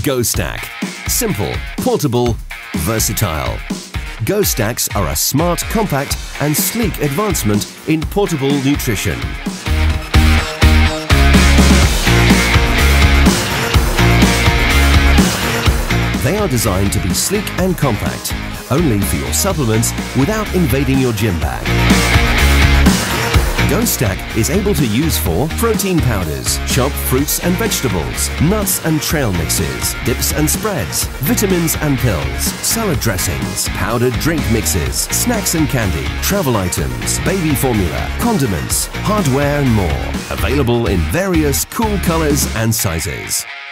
GoStak. Simple, portable, versatile. GoStaks are a smart, compact and sleek advancement in portable nutrition. They are designed to be sleek and compact, only for your supplements without invading your gym bag. GoStak is able to use for protein powders, chopped fruits and vegetables, nuts and trail mixes, dips and spreads, vitamins and pills, salad dressings, powdered drink mixes, snacks and candy, travel items, baby formula, condiments, hardware and more. Available in various cool colors and sizes.